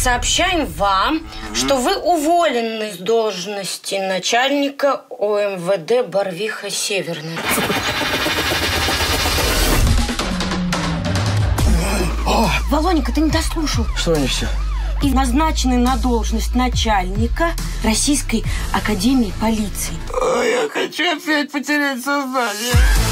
Сообщаем вам, что вы уволены с должности начальника ОМВД Барвиха-Северная. Володенька, ты не дослушал. Что не все? И назначены на должность начальника Российской академии полиции. Я хочу опять потерять сознание.